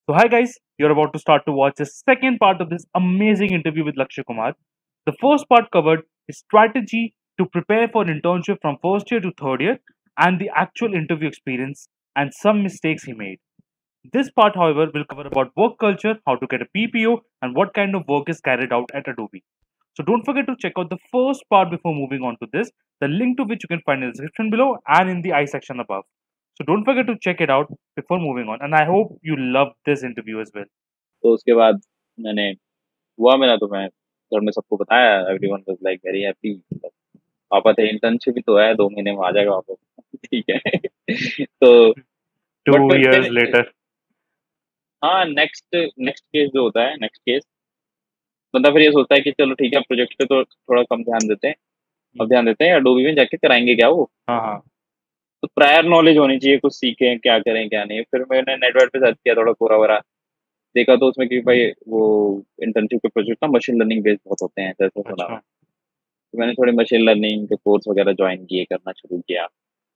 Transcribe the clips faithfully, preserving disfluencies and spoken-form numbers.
So, hi guys, you're about to start to watch the second part of this amazing interview with Lakshay Kumar. The first part covered his strategy to prepare for an internship from first year to third year and the actual interview experience and some mistakes he made. This part, however, will cover about work culture, how to get a P P O, and what kind of work is carried out at Adobe. So don't forget to check out the first part before moving on to this, the link to which you can find in the description below and in the I section above. So don't forget to check it out before moving on. And I hope you loved this interview as well. तो उसके बाद मैंने हुआ मेरा तो मैं घर में सबको बताया everyone was like very happy पापा थे इंटर्नशिप ही तो है दो महीने में आ जाएगा वापस ठीक है तो Two बट फिर years फिर later. हाँ नेक्स्ट नेक्स्ट केस जो होता है नेक्स्ट केस बंदा फिर ये सोचता है कि चलो ठीक है प्रोजेक्ट पे तो थोड़ा कम ध्यान देते हैं अब ध्यान देते हैं अडोबी में जाके कराएंगे क्या वो हाँ हाँ तो प्रायर नॉलेज होनी चाहिए कुछ सीखें क्या करें क्या नहीं फिर मैंने नेटवर्क पे सर्च किया थोड़ा कोरा वरा देखा तो उसमें कि भाई वो इंटर्नशिप के प्रोजेक्ट ना मशीन लर्निंग बेस्ड बहुत होते हैं जैसे सुना अच्छा. मैं तो मैंने थोड़े मशीन लर्निंग के कोर्स वगैरह ज्वाइन किए करना शुरू किया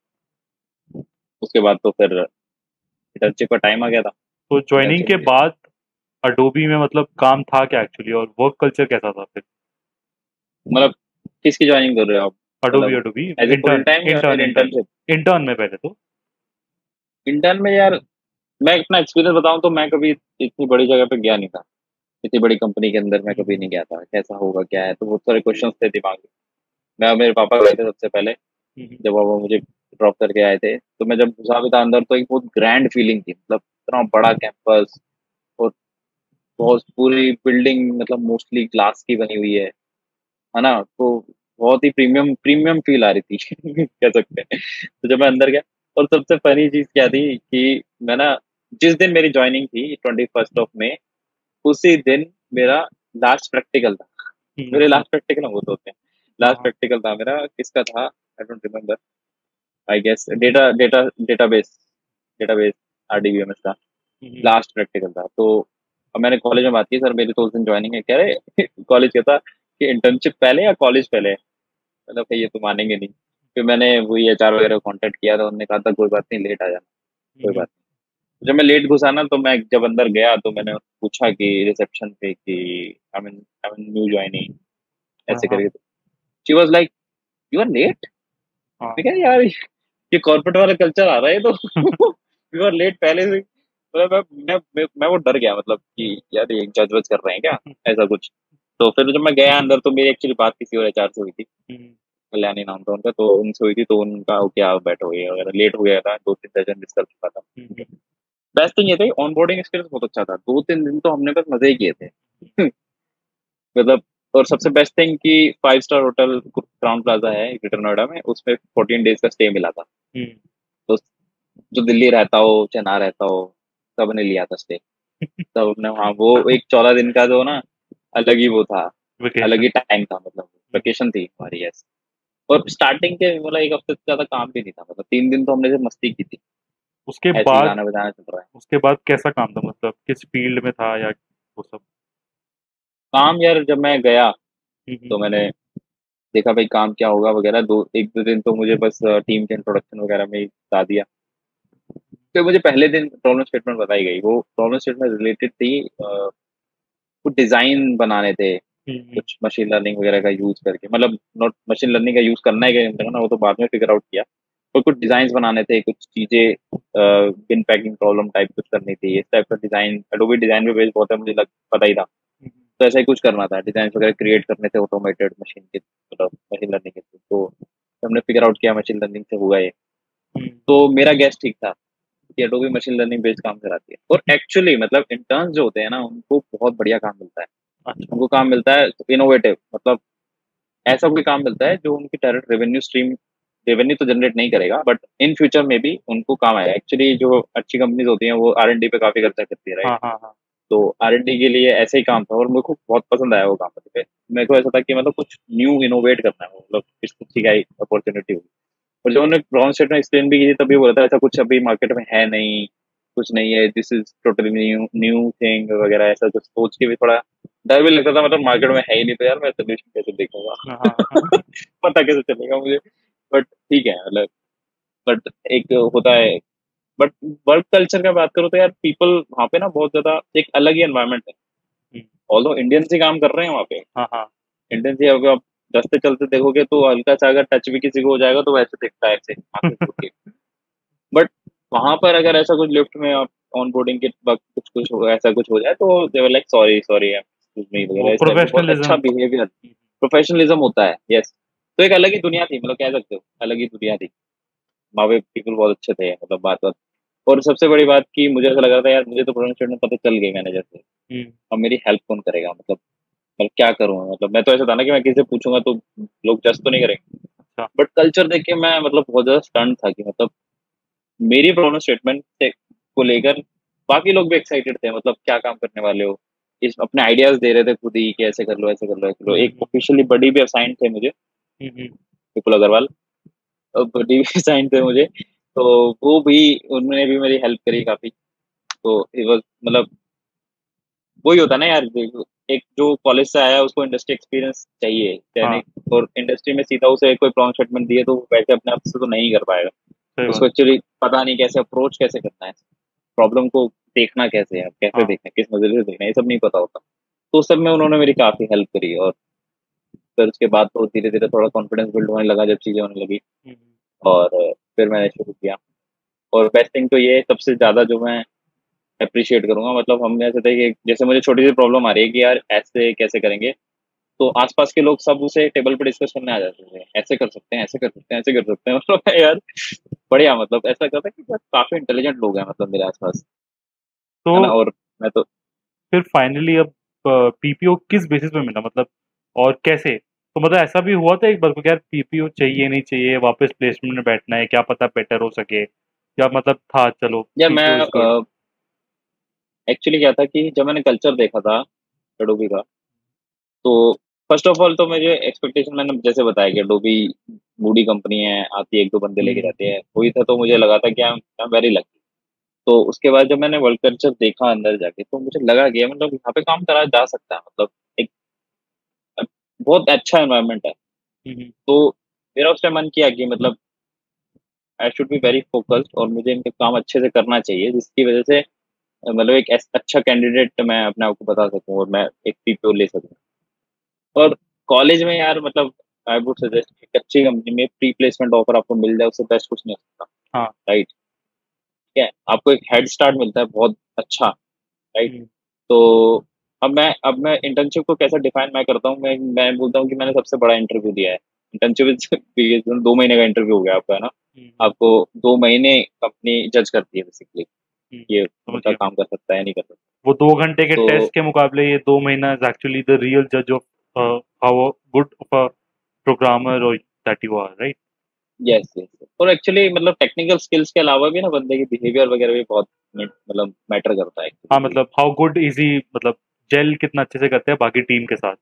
उसके बाद तो फिर इंटर्नशिप का टाइम आ गया था तो ज्वाइनिंग इंटर्नशिप के बाद अडोबी में मतलब काम था क्या एक्चुअली और वर्क कल्चर कैसा था फिर? मतलब किसकी ज्वाइनिंग कर रहे हो आप अडोबी मतलब Adobe as a full intern time या इंटर्न फिर इंटर्न इंटर्नशिप इंटर्न में पहले तो. इंटर्न में यार मैं अपना एक्सपीरियंस बताऊं तो मैं कभी इतनी बड़ी जगह पे गया नहीं था इतनी बड़ी कंपनी के अंदर मैं कभी नहीं गया था कैसा होगा क्या है तो बहुत सारे क्वेश्चंस थे दिमाग में मैं और मेरे पापा गए थे सबसे पहले हम्म. जब पापा मुझे ड्रॉप करके आए थे तो मैं जब घुसा भी था अंदर तो एक बहुत ग्रैंड फीलिंग थी मतलब इतना बड़ा कैंपस और बहुत पूरी बिल्डिंग मतलब मोस्टली ग्लास की बनी हुई है है ना तो बहुत ही प्रीमियम प्रीमियम फील आ रही थी कह सकते हैं तो जब मैं अंदर गया और सबसे फनी चीज क्या थी कि मैं ना जिस दिन मेरी ज्वाइनिंग थी ट्वेंटी फर्स्ट ऑफ मे उसी दिन मेरा लास्ट प्रैक्टिकल था हम्म, मेरे अच्छा. लास्ट प्रैक्टिकल हम होते होते हैं हाँ लास्ट हाँ. प्रैक्टिकल था मेरा किसका था I don't remember I guess data data database database RDBMS का हम्म. लास्ट प्रैक्टिकल था तो अब मैंने कॉलेज में बात की सर मेरी तो उस दिन ज्वाइनिंग है कह रहे कॉलेज कहता कि इंटर्नशिप पहले या कॉलेज पहले मतलब भाई ये तो मानेंगे नहीं फिर मैंने वही एचआर वगैरह कांटेक्ट किया था उन्होंने कहा था कोई बात नहीं लेट आ जाना कोई हम्म. बात नहीं जब मैं लेट घुसा ना तो मैं जब अंदर गया तो मैंने पूछा कि रिसेप्शन पे कि I mean I mean new joining हाँ ऐसे हाँ करके she was like you are late हाँ. मैं क्या यार ये कॉर्पोरेट वाला कल्चर आ रहा है तो यू आर लेट पहले से मतलब मैं मैं मैं मैं वो डर गया मतलब कि यार ये जज वज कर रहे हैं क्या ऐसा कुछ तो फिर जब मैं गया अंदर तो मेरी एक्चुअली बात किसी और एचआर से हुई थी हम्म. कल्याणी नाम था उनका तो उनसे हुई थी तो उनका ओके आप बैठो ये वगैरह लेट हो गया था दो तीन सेशन मिस कर चुका था हम्म. बेस्ट थिंग ये थी ऑन बोर्डिंग एक्सपीरियंस बहुत अच्छा था दो तीन दिन तो हमने बस मजे ही किए थे मतलब और सबसे बेस्ट थिंग कि five star hotel Crowne Plaza है ग्रेटर नोएडा में उसमें फोर्टीन डेज का स्टे मिला था हम्म. तो जो दिल्ली रहता हो चाहे ना रहता हो सबने लिया था स्टे सबने हाँ वो एक चौदह दिन का जो ना अलग ही वो था अलग वेकेशन. ही टाइम था मतलब वेकेशन थी हमारी यस और स्टार्टिंग के मतलब एक हफ्ते से ज्यादा काम भी नहीं था मतलब तीन दिन तो हमने सिर्फ मस्ती की थी उसके ऐसे ही बाद गाना बजाना चल रहा है उसके बाद कैसा काम था मतलब किस फील्ड में था या वो सब? काम यार जब मैं गया हम्म. तो मैंने देखा भाई काम क्या होगा वगैरह दो एक दो दिन तो मुझे बस टीम के इंट्रोडक्शन वगैरह में ही बता दिया फिर मुझे पहले दिन प्रॉब्लम स्टेटमेंट बताई गई वो प्रॉब्लम स्टेटमेंट रिलेटेड थी अ, कुछ डिजाइन बनाने थे हम्म. कुछ मशीन लर्निंग वगैरह का यूज करके मतलब नॉट मशीन लर्निंग का यूज करना है कि नहीं करना वो तो बाद में फिगर आउट किया और कुछ डिजाइन बनाने थे कुछ चीजें बिन पैकिंग प्रॉब्लम टाइप कुछ करनी थी इस टाइप का डिजाइन एडोबी डिजाइन पे बेस बहुत है मुझे लग पता ही था तो ऐसा ही कुछ करना था डिजाइन वगैरह क्रिएट करने थे ऑटोमेटेड मशीन के मतलब मशीन लर्निंग के थ्रू तो हमने फिगर आउट किया मशीन लर्निंग से हुआ ये तो मेरा गैस ठीक था कि एडोबी मशीन लर्निंग बेस्ड काम कराती है और एक्चुअली मतलब इंटर्न्स जो होते हैं ना उनको बहुत बढ़िया काम मिलता है अच्छा. उनको काम मिलता है इनोवेटिव मतलब ऐसा कोई काम मिलता है जो उनकी डायरेक्ट रेवेन्यू स्ट्रीम रेवेन्यू तो जनरेट नहीं करेगा बट इन फ्यूचर में भी उनको काम आएगा एक्चुअली जो अच्छी कंपनीज होती हैं वो आर एन डी पे काफी खर्चा करती है राइट हाँ हाँ हाँ. तो आर एन डी के लिए ऐसे ही काम था और मेरे को बहुत पसंद आया वो काम पे मेरे को ऐसा था कि मतलब कुछ न्यू इनोवेट करना है मतलब इस अच्छी का अपॉर्चुनिटी होगी और जब उन्होंने ब्राउन स्टेट में एक्सप्लेन भी की थी तभी बोला था ऐसा कुछ अभी मार्केट में है नहीं कुछ नहीं है this is totally new new thing वगैरह ऐसा कुछ सोच के भी थोड़ा डर भी लगता था मतलब मार्केट में है ही नहीं तो यार मैं सोल्यूशन कैसे देखूंगा हाँ हाँ हाँ. पता कैसे चलेगा मुझे बट ठीक है मतलब बट एक होता है बट वर्क कल्चर का बात करो तो यार पीपल वहाँ पे ना बहुत ज्यादा एक अलग ही एनवायरनमेंट है। हम्म, ऑल्दो इंडियंस ही काम कर रहे हैं वहाँ पे, हाँ हाँ। इंडियंस ही अगर आप रास्ते चलते देखोगे तो हल्का सा अगर टच भी किसी को हो जाएगा तो वैसे दिखता है, ऐसे आंखें खोल के। बट वहां पर अगर ऐसा कुछ लिफ्ट में आप ऑन बोर्डिंग के वक्त कुछ कुछ हो, ऐसा कुछ हो जाए तो they were like sorry sorry excuse me वो वगैरह, इस टाइप का बहुत अच्छा प्रोफेशनलिज्म। बिहेवियर, प्रोफेशनलिज्म होता है। यस, तो एक अलग ही दुनिया थी, मतलब कह सकते हो अलग ही दुनिया थी। वहाँ पे पीपल बहुत अच्छे थे, मतलब बात बात। और सबसे बड़ी बात की मुझे ऐसा लग रहा था यार मुझे तो प्रोफेशनल स्टेटमेंट पता चल गई मैनेजर से, अब मेरी हेल्प कौन करेगा, मतलब मतलब क्या करूँ, मतलब मैं तो ऐसा था ना कि मैं किसी से पूछूंगा तो लोग जज तो नहीं करेंगे। अच्छा। बट कल्चर देख के मैं मतलब बहुत ज्यादा स्टन था कि मतलब मेरी प्रोनो स्टेटमेंट को लेकर बाकी लोग भी एक्साइटेड थे, मतलब क्या काम करने वाले हो, इस अपने आइडियाज दे रहे थे खुद ही कि ऐसे कर लो ऐसे कर लो ऐसे कर लो। एक हम्म ऑफिशियली बड़ी भी असाइन थे मुझे, हम्म विपुल अग्रवाल, और बड़ी भी असाइन थे मुझे, तो वो भी, उन्होंने भी मेरी हेल्प करी काफी। तो it was मतलब वही होता है ना यार, देखो, एक जो कॉलेज से आया है उसको इंडस्ट्री एक्सपीरियंस चाहिए हाँ, दैनिक, और इंडस्ट्री में सीधा उसे कोई प्रॉन्ग स्टेटमेंट दिए तो वो वैसे अपने आप से तो नहीं कर पाएगा। सही उसको बात। एक्चुअली पता नहीं कैसे अप्रोच कैसे करना है, प्रॉब्लम को देखना कैसे है, कैसे हाँ। देखना है, किस नजरिए से देखना है, ये सब नहीं पता होता। तो उस सब में उन्होंने मेरी काफी हेल्प करी, और फिर उसके बाद तो धीरे धीरे थोड़ा कॉन्फिडेंस बिल्ड होने लगा जब चीजें होने लगी। हम्म, हम्म, और फिर मैंने शुरू किया। और बेस्ट थिंग तो ये है, सबसे ज्यादा जो मैं अप्रिशिएट करूंगा, मतलब हम ऐसे थे कि जैसे मुझे छोटी सी प्रॉब्लम आ रही है कि यार ऐसे कैसे करेंगे, तो आसपास के लोग सब उसे टेबल पे डिस्कस करने आ जाते थे, ऐसे कर सकते हैं ऐसे कर सकते हैं ऐसे कर सकते हैं मतलब यार बढ़िया, मतलब ऐसा लगता था कि यार काफी इंटेलिजेंट लोग हैं मतलब मेरे आसपास, तो है ना। और मैं तो फिर फाइनली अब पीपीओ किस बेसिस पे मिला, मतलब और कैसे? तो मतलब ऐसा भी हुआ था एक बार को कि यार पीपीओ चाहिए नहीं चाहिए, वापस प्लेसमेंट में बैठना है, क्या पता बेटर हो सके, या मतलब था चलो यार मैं पीपीओ इज गुड? एक्चुअली क्या था कि जब मैंने कल्चर देखा था एडोबी का, तो फर्स्ट ऑफ ऑल तो मुझे एक्सपेक्टेशन, मैंने जैसे बताया कि एडोबी बूढ़ी कंपनी है, आती है एक दो बंदे लेके हम्म जाते हैं, वही था। तो मुझे लगा था कि आई एम वेरी लकी। तो उसके बाद जब मैंने वर्ल्ड कल्चर देखा अंदर जाके तो मुझे लगा कि मतलब यहाँ पे काम करा जा सकता है, मतलब एक बहुत अच्छा एनवायरनमेंट है। हम्म तो मेरा उस टाइम मन किया कि मतलब I should be very focused, और मुझे इनका काम अच्छे से करना चाहिए, जिसकी वजह से मतलब एक ऐस- अच्छा कैंडिडेट मैं अपने आप को बता सकूं और मैं एक पीपीओ ले सकूं। और कॉलेज में यार मतलब आई वुड सजेस्ट एक अच्छी कंपनी में प्री प्लेसमेंट ऑफर आपको मिल जाए, उससे बेस्ट कुछ नहीं हो सकता। हाँ। राइट, ठीक है, आपको एक हेड स्टार्ट मिलता है बहुत अच्छा। राइट। हम्म तो अब मैं अब मैं इंटर्नशिप को कैसे डिफाइन मैं करता हूँ, मैं मैं बोलता हूँ कि मैंने सबसे बड़ा इंटरव्यू दिया है। इंटर्नशिप दो महीने का इंटरव्यू हो गया आपका, है ना। हम्म हम्म, आपको दो महीने कंपनी जज करती है बेसिकली, हम्म, ये समझ बंदा गया। काम कर सकता है या नहीं कर सकता। वो दो घंटे के तो टेस्ट के मुकाबले ये दो महीना इज एक्चुअली द रियल जज of how good of a programmer और that you are, right? Yes yes, और एक्चुअली मतलब टेक्निकल स्किल्स के अलावा भी ना बंदे की बिहेवियर वगैरह भी बहुत मतलब मैटर करता है हाँ, एक्चुअली। मतलब हाउ गुड इज ही, मतलब जेल कितना अच्छे से करते हैं बाकी टीम के साथ।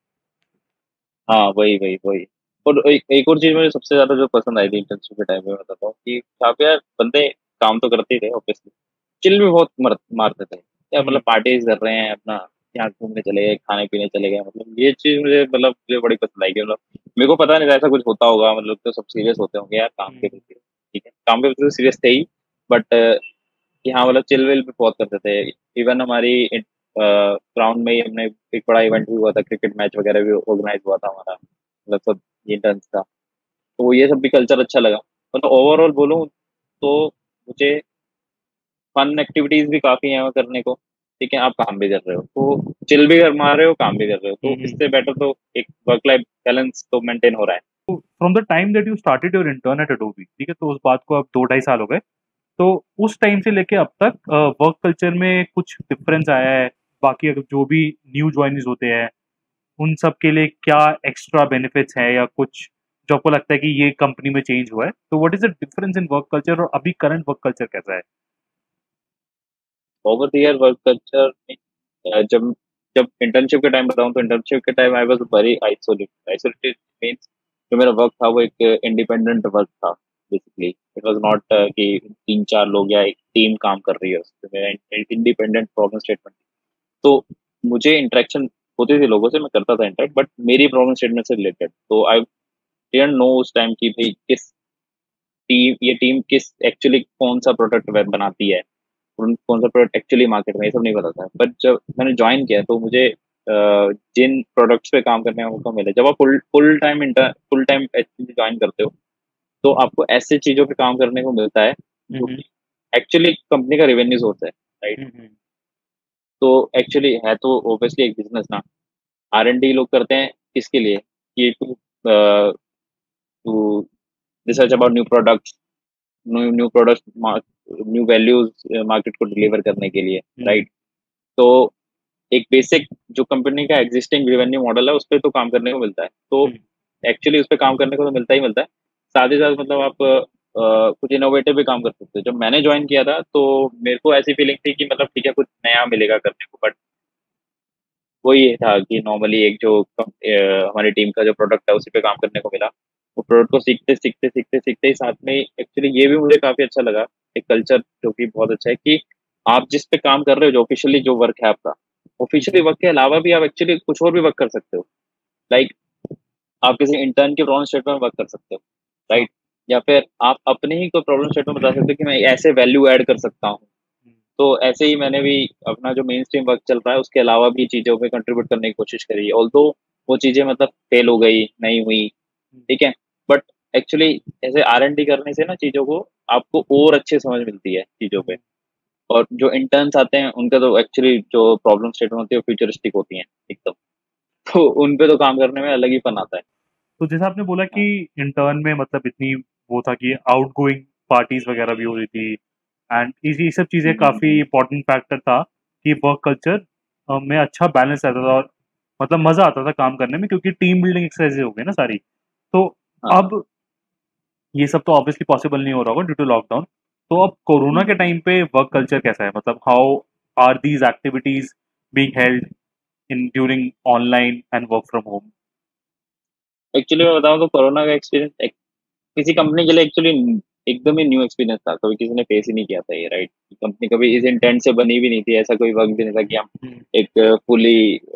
हाँ वही वही वही। और एक, एक और चीज मुझे सबसे ज्यादा जो पसंद आई थी इंटर्नशिप के टाइम में, मैं बताता हूँ कि यहाँ पे यार बंदे काम तो करते ही थे ऑब्वियसली, चिल भी बहुत मर, मारते थे यार, मतलब हम्म पार्टीज कर रहे हैं अपना, यहाँ घूमने चले गए, खाने पीने चले गए, मतलब ये चीज मुझे मतलब मुझे बड़ी पसंद आई कि मतलब मेरे को पता नहीं था ऐसा कुछ होता होगा, मतलब तो सब सीरियस होते होंगे यार काम के हम्म प्रति, ठीक है काम के प्रति सीरियस थे ही, बट यहाँ मतलब चिल विल भी बहुत करते थे। इवन हमारी ग्राउंड में ही हमने एक बड़ा इवेंट भी हुआ था, क्रिकेट मैच वगैरह भी ऑर्गेनाइज हुआ था हमारा, मतलब सब ये टर्न्स था। तो ये सब भी कल्चर अच्छा लगा, मतलब ओवरऑल बोलूँ तो मुझे फन एक्टिविटीज भी काफी हैं करने को। ठीक है, आप काम भी कर रहे हो तो चिल भी कर मार रहे हो, काम भी कर रहे हो, तो हम्म। इससे बेटर तो एक वर्क लाइफ बैलेंस तो मेंटेन हो रहा है। From the time that you started your intern at Adobe, ठीक है, तो उस बात को अब दो ढाई साल हो गए, तो उस टाइम से लेके अब तक वर्क कल्चर में कुछ डिफरेंस आया है? बाकी अगर जो भी न्यू ज्वाइनिंग होते हैं उन सब के लिए क्या एक्स्ट्रा बेनिफिट्स है, या कुछ जो आपको लगता है कि ये कंपनी में चेंज हुआ है? तो what is the difference in work culture, और अभी करंट वर्क कल्चर कैसा है? Over the year work culture जब जब इंटर्नशिप के टाइम बताऊं तो इंटर्नशिप के time I was very isolated. Isolated means जो मेरा वर्क था वो एक इंडिपेंडेंट वर्क था बेसिकली। इट वाज नॉट कि तीन चार लोग या एक टीम काम कर रही है उस पे, मेरा इंडिपेंडेंट प्रॉब्लम स्टेटमेंट। तो मुझे इंटरेक्शन होती थी लोगों से, मैं करता था इंटरेक्ट, बट मेरी प्रॉब्लम स्टेटमेंट से रिलेटेड, तो आई डिडंट नो उस टाइम की भाई किस टीम ये टीम किस एक्चुअली कौन सा प्रोडक्ट वेब बनाती है, कौन कौन सा प्रोडक्ट एक्चुअली मार्केट में, ये सब नहीं पता था। बट जब मैंने ज्वाइन किया तो मुझे अ, जिन प्रोडक्ट्स पे काम करने का मौका मिला, जब आप full full time inter full time actually join करते हो तो आपको ऐसे चीजों पे काम करने को मिलता है जो हम्म कि एक्चुअली कंपनी का रेवेन्यू सोर्स है, राइट। हम्म तो एक्चुअली है तो ऑब्वियसली एक बिजनेस ना। आर एन डी लोग करते हैं किसके लिए, कि to to research about new products, new new products, new values market को डिलीवर करने के लिए, हम्म राइट। तो एक बेसिक जो कंपनी का एग्जिस्टिंग रेवेन्यू मॉडल है उस पर तो काम करने को मिलता है, तो हम्म एक्चुअली उस पर काम करने को तो मिलता ही मिलता है। साथ ही साथ मतलब आप अ, कुछ इनोवेटिव भी काम कर सकते हो। जब मैंने ज्वाइन किया था तो मेरे को ऐसी फीलिंग थी कि मतलब ठीक है कुछ नया मिलेगा करने को, बट वो ये था कि नॉर्मली एक जो कम- अ, हमारी टीम का जो प्रोडक्ट है उसी पे काम करने को मिला। वो प्रोडक्ट को सीखते सीखते सीखते सीखते ही साथ में एक्चुअली ये भी मुझे काफी अच्छा लगा, एक कल्चर जो कि बहुत अच्छा है कि आप जिस पे काम कर रहे हो, जो ऑफिशियली जो वर्क है आपका, ऑफिशियली वर्क के अलावा भी आप एक्चुअली कुछ और भी वर्क कर सकते हो। लाइक आप किसी इंटर्न के प्रॉब्लम स्टेटमेंट में वर्क कर सकते हो, हाँ राइट। या फिर आप अपने ही कोई प्रॉब्लम स्टेटमेंट बता सकते हो कि मैं ऐसे वैल्यू ऐड कर सकता हूँ। हम्म तो ऐसे ही मैंने भी अपना जो मेन स्ट्रीम वर्क चल रहा है उसके अलावा भी चीज़ों पे कंट्रीब्यूट करने की कोशिश करी, ऑल्दो वो चीज़ें मतलब फेल हो गई, नहीं हुई, हम्म ठीक है। बट एक्चुअली ऐसे आर एन डी करने से ना चीज़ों को आपको और अच्छे समझ मिलती है चीज़ों पे। हम्म। और जो इंटर्न्स आते हैं उनका तो एक्चुअली जो प्रॉब्लम स्टेटमेंट होती है वो फ्यूचरिस्टिक होती हैं एकदम, तो उन पे तो काम करने में अलग ही फन आता है। तो जैसा आपने बोला कि हाँ। इंटर्न में मतलब इतनी वो था कि आउटगोइंग पार्टीज वगैरह भी हो रही थी, एंड ये सब चीज़ें हम्म, हम्म, काफ़ी इंपॉर्टेंट फैक्टर था कि वर्क कल्चर में अच्छा बैलेंस रहता था, और मतलब मज़ा आता था काम करने में, क्योंकि टीम बिल्डिंग एक्सरसाइजेज हो गई ना सारी। तो हाँ। अब ये सब तो ऑब्वियसली पॉसिबल नहीं हो रहा होगा ड्यू टू लॉकडाउन। तो अब कोरोना के हम्म। टाइम पे वर्क कल्चर कैसा है, मतलब how are these activities being held in during online and work from home? Actually मैं बताऊँ तो कोरोना का एक्सपीरियंस किसी कंपनी के लिए एक्चुअली एकदम ही न्यू एक्सपीरियंस था, कभी किसी ने फेस ही नहीं किया था ये, राइट। कंपनी कभी इस इंटेंट से बनी भी नहीं थी, ऐसा कोई वक्त भी नहीं था कि हम हम्म, एक fully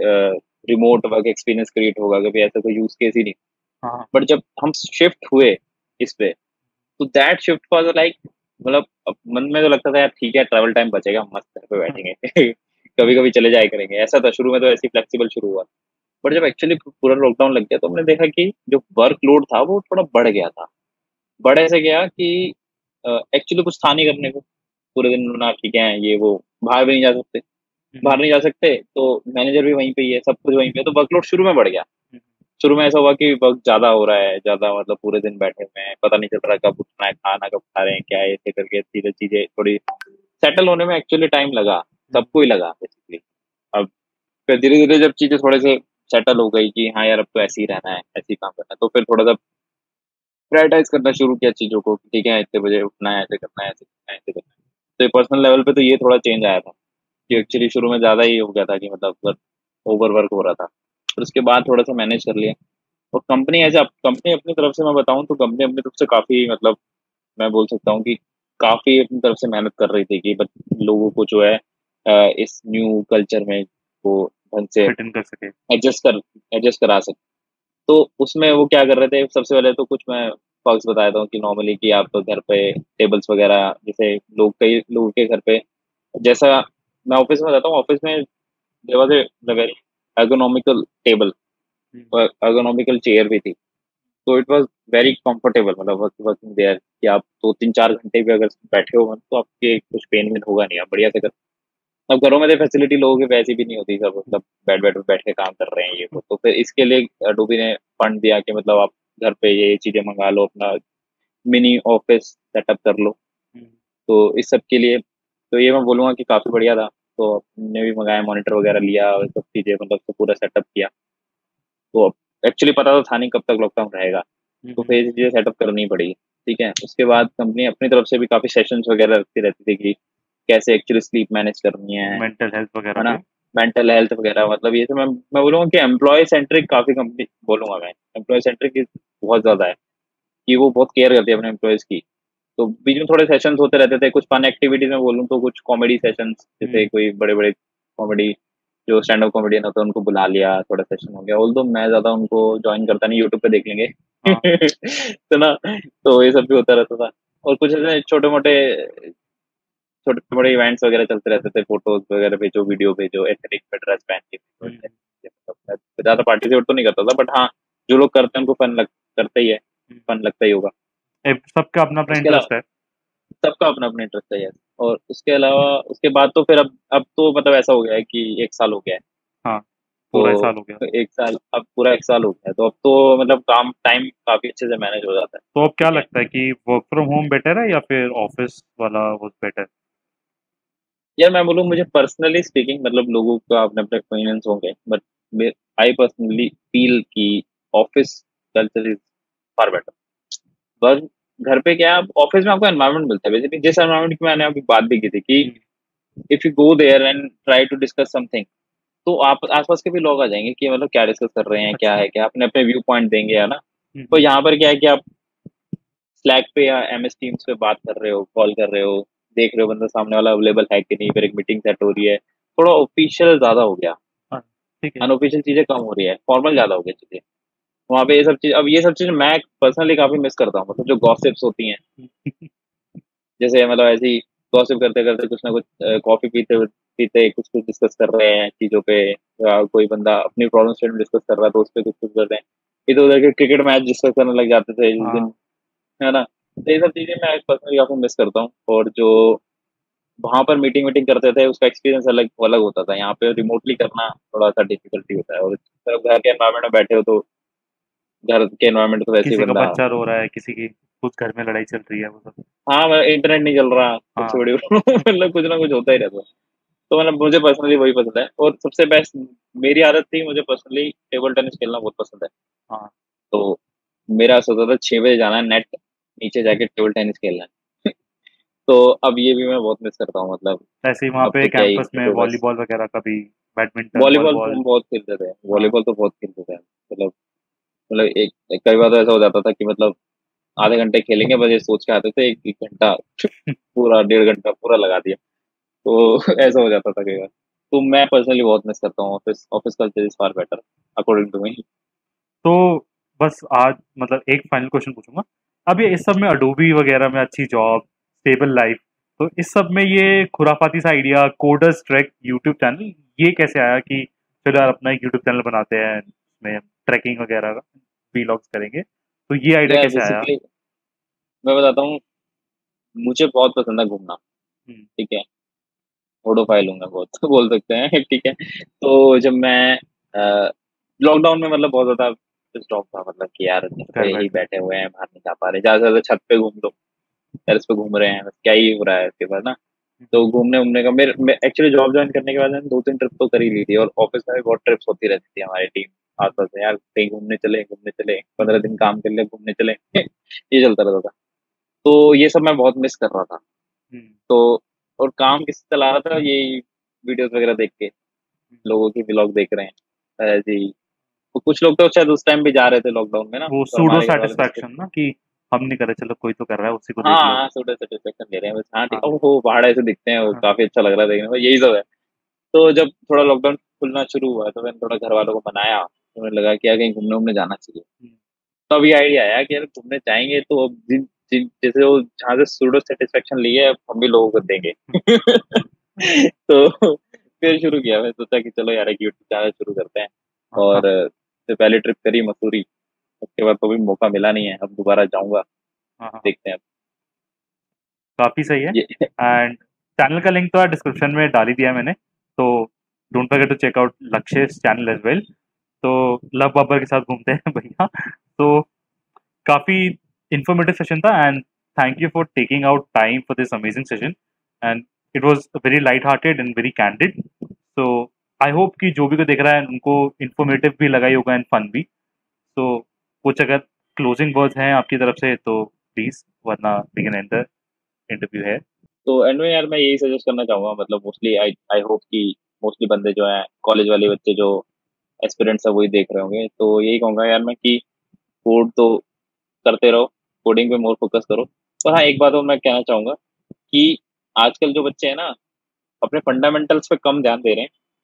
remote work experience create होगा, कभी ऐसा कोई यूज केस ही नहीं। हाँ बट जब हम शिफ्ट हुए इस पे, तो दैट शिफ्ट वाज लाइक, मतलब अब मन में तो लगता था यार ठीक है ट्रैवल टाइम बचेगा, मस्त घर पे बैठेंगे कभी कभी चले जाया करेंगे, ऐसा था शुरू में, तो ऐसे फ्लेक्सिबल शुरू हुआ। बट जब एक्चुअली पूरा लॉकडाउन लग गया तो हमने देखा कि जो वर्कलोड था वो थोड़ा बढ़ गया था। बढ़ ऐसे गया कि एक्चुअली कुछ था नहीं करने को, पूरे दिन ना ठीक है ये वो, बाहर भी नहीं जा सकते। बाहर हम्म, नहीं जा सकते तो मैनेजर भी वहीं पे ही है, सब कुछ वहीं पे है, तो वर्कलोड शुरू में बढ़ गया। हम्म, शुरू में ऐसा हुआ कि वर्क ज्यादा हो रहा है, ज्यादा मतलब पूरे दिन बैठे हुए हैं, पता नहीं चल रहा कब उठना है, खाना कब खा रहे हैं, क्या है, ऐसे करके धीरे चीजें थोड़ी सेटल होने में एक्चुअली टाइम लगा, हम्म, सबको ही लगा बेसिकली। अब फिर धीरे धीरे जब चीजें थोड़े से सेटल हो गई कि हाँ यार अब तो ऐसे ही रहना है, ऐसे ही काम करना है, तो फिर थोड़ा सा प्रायोरिटाइज करना शुरू किया चीज़ों को, ठीक है इतने बजे उठना है, ऐसे करना है, ऐसे करना है, ऐसे करना है। तो पर्सनल लेवल पे तो ये थोड़ा चेंज आया था कि हम्म, एक्चुअली शुरू में ज़्यादा ही हो गया था कि मतलब वर्क ओवर वर्क हो रहा था। फिर उसके बाद थोड़ा सा मैनेज कर लिया। और कंपनी एज कंपनी अपनी तरफ से मैं बताऊँ तो कंपनी अपनी तरफ से काफ़ी मतलब मैं बोल सकता हूँ कि काफ़ी अपनी तरफ से मेहनत कर रही थी कि बस लोगों को जो है अ, इस न्यू कल्चर में वो ढंग से फिट इन कर सके। एडजस्ट कर एडजस्ट करा सके। तो उसमें वो क्या कर रहे थे, सबसे पहले तो कुछ मैं फर्क्स बता देता हूँ कि नॉर्मली कि आप घर पे टेबल्स वगैरह, जैसे लोग कई लोगों के घर पे, जैसा मैं ऑफिस में रहता हूँ, ऑफिस में there was a very ergonomical table hmm, और एर्गोनॉमिकल चेयर भी थी। तो इट वाज वेरी कंफर्टेबल, मतलब वर्क वर्किंग देयर कि आप दो तीन चार घंटे भी अगर बैठे हो तो आपके कुछ पेन वेन होगा नहीं, आप बढ़िया से कर। अब घरों में तो फैसिलिटी लोगों की वैसी भी नहीं होती, सब मतलब बेड बेड पे बैठ के काम कर रहे हैं ये वो, तो फिर इसके लिए अडोबी ने फंड दिया कि मतलब आप घर पे ये चीजें मंगा लो, अपना मिनी ऑफिस सेटअप कर लो। हम्म, तो इस सब के लिए तो ये मैं बोलूँगा कि काफ़ी बढ़िया था। तो हमने भी मंगाया, मॉनिटर वगैरह लिया और सब चीज़ें मतलब तो पूरा सेटअप किया। तो एक्चुअली पता तो था नहीं कब तक लॉकडाउन रहेगा, तो हम्म, फिर ये चीज़ें सेटअप करनी पड़ी, ठीक है। उसके बाद कंपनी अपनी तरफ से भी काफ़ी सेशंस वगैरह रखती रहती थी कि कैसे एक्चुअली स्लीप मैनेज करनी है मेंटल हेल्थ वगैरह है ना? पे। मेंटल हेल्थ वगैरह, मतलब ये सब मैं मैं बोलूँगा कि एम्प्लॉयी सेंट्रिक काफ़ी कंपनी बोलूँगा मैं। एम्प्लॉयी सेंट्रिक बहुत ज़्यादा है कि वो बहुत केयर करती है अपने एम्प्लॉइज़ की। तो बीच में थोड़े सेशंस होते रहते थे, कुछ फन एक्टिविटीज़ में बोलूँ तो कुछ कॉमेडी सेशंस, जैसे हम्म, कोई बड़े-बड़े कॉमेडी जो स्टैंड अप कॉमेडियन होते हैं उनको बुला लिया, थोड़ा सेशन हो गया। ऑल्दो मैं ज़्यादा उनको जॉइन करता नहीं, यूट्यूब पे देख लेंगे। हाँ। तो ना, तो ये सब भी होता रहता था। और कुछ ऐसे छोटे-मोटे छोटे-मोटे इवेंट्स वगैरह चलते रहते थे, फ़ोटोज़ वगैरह भेजो, वीडियो भेजो, एथनिक में ड्रेस पहन के भेजो, हुँ, हुँ, ऐसे मतलब मैं ज़्यादा पार्टिसिपेट तो नहीं करता था, बट हाँ, जो लोग करते हैं उनको फन लग करता ही है, हुँ। फन लगता ही होगा। ए सबका अपना-अपना उसके अलावा इंटरेस्ट है। सबका अपना-अपना इंटरेस्ट है, यस। और उसके अलावा उसके बाद तो फिर अब अब तो मतलब ऐसा हो गया है कि एक साल हो गया है, हाँ, पूरा तो साल हो गया। एक साल अब पूरा एक साल हो गया है, तो अब तो मतलब काम टाइम काफ़ी अच्छे से मैनेज हो जाता है, तो अब क्या ठीक है। लगता है कि वर्क फ्रॉम होम बेटर है या फिर ऑफ़िस वाला वर्क बेटर? यार मैं बोलूँ, मुझे पर्सनली स्पीकिंग मतलब लोगों का अपने-अपने ओपिनियंस होंगे, but may I personally feel कि office culture is far better. पर घर पे क्या है, ऑफ़िस में आपको एनवायरनमेंट मिलता है बेसिकली, जिस एनवायरनमेंट की मैंने अभी बात भी की थी कि हुँ, if you go there and try to discuss something, तो आप आस-पास के भी लोग आ जाएँगे कि मतलब क्या डिस्कस कर रहे हैं, क्या अच्छा। है, क्या अपने-अपने व्यू पॉइंट देंगे, है ना? हुँ, तो हुँ, यहाँ पर क्या है कि आप स्लैक पे या एमएस टीम्स पे बात कर रहे हो, कॉल कर रहे हो, देख रहे हो बंदा सामने वाला अवेलेबल है कि नहीं, फिर एक मीटिंग सेट हो रही है। थोड़ा ऑफिशियल ज़्यादा हो गया, हाँ, ठीक है। अनऑफिशियल चीज़ें कम हो रही है, फॉर्मल ज़्यादा हो गई चीज़ें। वहाँ पे ये सब चीज़ अब ये सब चीज़ मैं पर्सनली काफ़ी मिस करता हूँ, मतलब जो गॉसिप्स होती हैं, जैसे मतलब ऐसे ही गॉसिप करते-करते कुछ ना कुछ अ, कॉफ़ी पीते हुए पीते कुछ-कुछ डिस्कस कर रहे हैं चीज़ों पे, या कोई बंदा अपनी प्रॉब्लम स्टेटमेंट डिस्कस कर रहा है, तो उस पे कुछ-कुछ कर रहे हैं। इधर-उधर के क्रिकेट मैच डिस्कस करने लग जाते थे जिस हाँ, दिन, है ना? तो ये सब चीज़ें मैं पर्सनली काफ़ी मिस करता हूँ, और जो वहाँ पर मीटिंग-वीटिंग करते थे उसका एक्सपीरियंस अलग अलग होता था। यहाँ पे रिमोटली करना थोड़ा-सा डिफ़िकल्टी होता है, और जब घर के एनवायरनमेंट में बैठे हो तो घर के एनवायरनमेंट तो वैसे ही किसी का बंदा, बच्चा रो रहा है, किसी की कुछ घर में लड़ाई चल रही है, वो सब। हाँ, मतलब इंटरनेट नहीं चल रहा, कुछ हाँ, वीडियो मतलब कुछ ना कुछ होता ही रहता है। तो मतलब मुझे पर्सनली वही पसंद है, और सबसे बेस्ट मेरी आदत थी, मुझे पर्सनली टेबल टेनिस खेलना बहुत पसंद है। हाँ। तो मेरा सोचा था छह बजे जाना है नेट, नीचे जाके टेबल टेनिस खेलना है। तो अब ये भी मैं बहुत मिस करता हूँ, मतलब ऐसे ही वहाँ अब पे तो क्या ही, कैंपस में तो बस वॉलीबॉल वगैरह का भी बैडमिंटन, वॉलीबॉल तो वॉलीबॉल। हम बहुत खेलते थे, हाँ, वॉलीबॉल तो बहुत खेलते थे। मतलब मतलब एक एक कई बार तो ऐसा हो जाता था कि मतलब आधे घंटे खेलेंगे, बस ये सोच के आते थे एक एक घंटा पूरा डेढ़ घंटा पूरा लगा दिया। तो ऐसा हो जाता था कई बार। तो मैं पर्सनली बहुत मिस करता हूँ office office culture is far better according to me. तो बस आज मतलब एक फाइनल क्वेश्चन पूछूँगा। अब ये इस सब में अडोबी वगैरह में अच्छी जॉब, स्टेबल लाइफ़, तो इस सब में ये खुराफाती सा idea Coders Track YouTube channel, ये कैसे आया कि चलो यार अपना एक यूट्यूब चैनल बनाते हैं, उसमें ट्रैकिंग वगैरह का व्लॉग्स करेंगे। तो ये आइडिया यार कैसे आया? बेसिकली मैं बताता हूँ, मुझे बहुत पसंद है घूमना, हुँ, ठीक है? ऑडियोफ़ाइल हूँ मैं बहुत बोल सकते हैं, ठीक है? तो जब मैं अ, लॉकडाउन में मतलब बहुत ज़्यादा पिस्ड ऑफ था, मतलब कि यार घर पे घर ही बैठे। बैठे हुए हैं, बाहर नहीं जा पा रहे। ज़्यादा से ज़्यादा छत पे घूम लो, टेरेस पे घूम रहे हैं, बस क्या ही हो रहा है इसके बाद ना। हुँ, तो घूमने-वूमने का मेरे मैं एक्चुअली जॉब जॉइन करने के बाद मैंने दो तीन ट्रिप तो कर ही ली थी, और ऑफ़िस में भी बहुत ट्रिप्स होती रहती थी हमारी टीम आस-पास में, यार कहीं घूमने चले, घूमने चले, हुँ, पंद्रह दिन काम कर लिया, घूमने चले। ये चलता रहता था। तो ये सब मैं बहुत मिस कर रहा था। हुँ, तो और काम किससे चला रहा था, यही वीडियोज़ वगैरह देख के, हुँ। लोगों की व्लॉग देख रहे हैं, ऐसे ही। तो कुछ लोग तो शायद उस टाइम भी जा रहे थे लॉकडाउन में ना, वो पर सूडो हमारे घर वाले नहीं थे। सैटिस्फैक्शन ना कि हम नहीं कर रहे, चलो कोई तो कर रहा है, उसी को हाँ, देख लो। हाँ, थोड़ा सैटिस्फैक्शन ले रहे हैं बस। हाँ, ठीक, हाँ, ओहो! पहाड़ ऐसे दिखते हैं, वो हाँ, काफ़ी अच्छा लग रहा है देखने में, यही सब है। तो जब थोड़ा लॉकडाउन खुलना शुरू हुआ, तो मैंने थोड़ा घर वालों को मनाया, तो मुझे लगा कि यार कहीं घूमने-वूमने जाना चाहिए। हुँ। तब ये आइडिया आया कि यार घूमने जाएँगे तो अब जिन जिन जैसे वो जहाँ से सूडो सैटिस्फैक्शन ली है, अब हम भी लोगों को देंगे। तो फिर शुरू किया, मैंने सोचा कि चलो यार एक यूट्यूब चैनल शुरू करते हैं, हाँ, और हाँ, फिर पहली ट्रिप करी मसूरी, उसके बाद तो अभी मौका मिला नहीं है, अब दोबारा जाऊँगा, हाँ, हाँ, हाँ। देखते हैं अब। काफ़ी सही है। ये एंड चैनल का लिंक तो यार डिस्क्रिप्शन में डाल ही दिया है मैंने, तो don't forget to check out Lakshya's channel as well. तो लव बाबर के साथ घूमते हैं भैया। तो काफ़ी इन्फॉर्मेटिव सेशन था and thank you for taking out time for this amazing session and it was very light hearted and very candid. So I hope कि जो भी कोई देख रहा है उनको इन्फॉर्मेटिव भी लगा ही होगा एंड फन भी। तो कुछ अगर क्लोजिंग वर्ड्स हैं आपकी तरफ से तो प्लीज़, वरना we can end the interview है। तो एंड में यार मैं यही सजेस्ट करना चाहूँगा, मतलब मोस्टली आई आई होप कि मोस्टली बंदे जो हैं, कॉलेज वाले बच्चे जो एस्पिरेंट्स हैं वही देख रहे होंगे, तो यही कहूँगा यार मैं कि कोड तो करते रहो, कोडिंग पे मोर फ़ोकस करो। पर हाँ, एक बात और मैं कहना चाहूँगा कि आजकल जो बच्चे हैं ना, अपने फंडामेंटल्स पे कम ध्यान दे रहे हैं,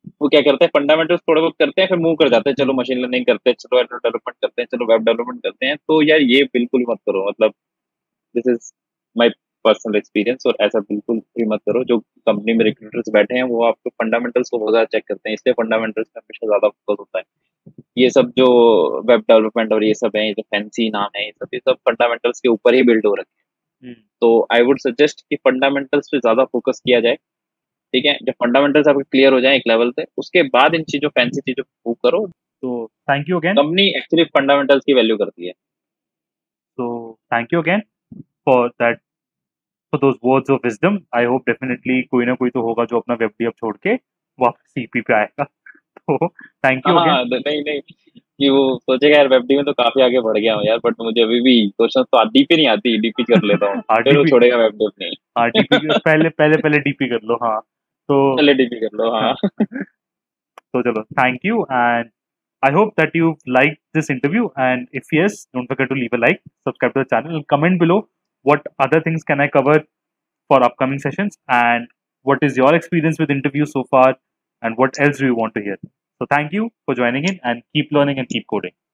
वो क्या करते हैं, फंडामेंटल्स थोड़े बहुत करते हैं, फिर मूव कर जाते हैं, चलो मशीन लर्निंग करते हैं, चलो एंड्रॉइड डेवलपमेंट करते हैं, चलो वेब डेवलपमेंट करते हैं। तो यार ये बिल्कुल मत करो, मतलब this is my personal experience. और ऐसा बिल्कुल भी मत करो। जो कंपनी में रिक्रूटर्स बैठे हैं वो आपके फंडामेंटल्स को बहुत ज्यादा चेक करते हैं, इसलिए फंडामेंटल्स पे हमेशा ज्यादा फोकस होता है। ये सब जो वेब डेवलपमेंट और ये सब है, ये जो फैंसी नाम है, ये सब ये सब फंडामेंटल्स के ऊपर ही बिल्ड हो रखे हैं। हम्म, तो आई वुड सजेस्ट कि फंडामेंटल्स पे ज्यादा फोकस किया जाए। ठीक है, जब फंडामेंटल्स आपके क्लियर हो जाए एक लेवल पे, उसके बाद इन चीजों फैंसी चीजों को move करो। तो thank you again. Company actually fundamentals की वैल्यू करती है। तो thank you again for that, for those words of wisdom. I hope definitely कोई ना कोई तो होगा जो अपना वेब डेव छोड़ के वापस सीपी पे आएगा। तो थैंक हाँ यू अगेन। हाँ, तो नहीं नहीं कि वो सोचेगा यार वेब में तो काफी आगे बढ़ गया हूँ यार, बट मुझे अभी भी क्वेश्चन तो डीपी नहीं आती, डीपी कर लेता हूँ, हाँ फिर वो डीपी, छोड़ेगा वेब डेव नहीं। हाँ डीपी पहले पहले पहले डीपी कर लो। हाँ तो पहले डीपी कर लो, हाँ। तो चलो thank you, and I hope that you've liked this interview. And if yes, don't forget to leave a like, subscribe to the channel, and comment below what other things can I cover for upcoming sessions, and what is your experience with interviews so far, and what else do you want to hear. So thank you for joining in, and keep learning and keep coding.